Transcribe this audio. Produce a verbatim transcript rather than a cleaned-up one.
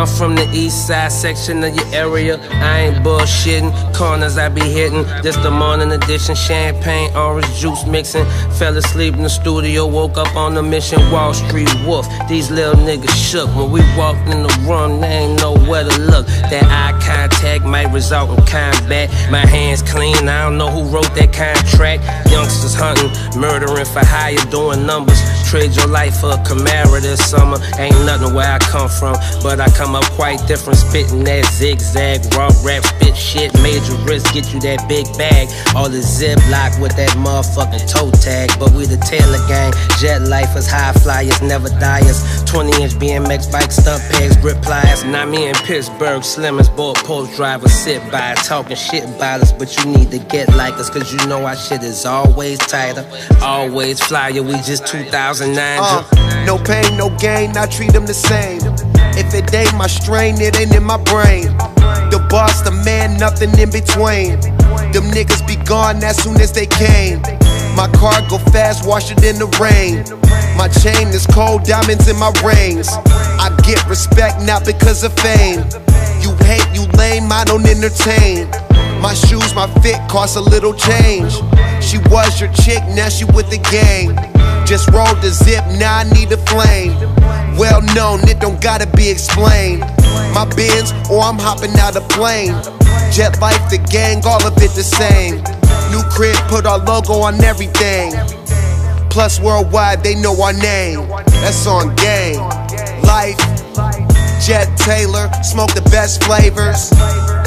I'm from the east side section of your area. I ain't bullshitting, corners I be hitting. This the morning edition, champagne, orange juice mixing. Fell asleep in the studio, woke up on the mission. Wall Street Wolf, these little niggas shook. When we walked in the room, they ain't know where to look. That eye contact might result in combat. My hands clean, I don't know who wrote that contract. Youngsters hunting, murdering for hire, doing numbers. Trade your life for a Camaro this summer. Ain't nothing where I come from, but I come up quite different. Spitting that zigzag, raw rap, spit shit. Major risk, get you that big bag. All the ziplock with that motherfucking toe tag. But we the Taylor gang, jet lifers, high flyers, never diers. twenty inch B M X bike, stunt pegs, grip pliers. Now me in Pittsburgh, Slimmers, board post drivers, sit by talking shit about us. But you need to get like us, cause you know our shit is always tighter, always flyer. We just two thousand nine. Uh, no pain, no gain, I treat them the same. If it ain't my strain, it ain't in my brain. The boss, the man, nothing in between. Them niggas be gone as soon as they came. My car go fast, wash it in the rain. My chain is cold, diamonds in my rings. I get respect not because of fame. You hate, you lame, I don't entertain. My shoes, my fit cost a little change. She was your chick, now she with the gang. Just rolled the zip, now I need a flame. Well known, it don't gotta be explained. My Benz, or I'm hopping out a plane. Jet life, the gang, all of it the same. New crib, put our logo on everything. Plus worldwide, they know our name. That's on game. Life, Jet Taylor, smoke the best flavors.